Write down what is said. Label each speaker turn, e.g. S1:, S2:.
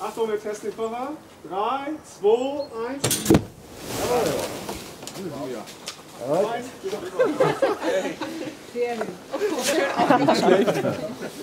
S1: Achtung, wir testen den Koffer. 3, 2, 1. Halleluja. Sehr gut. Schön.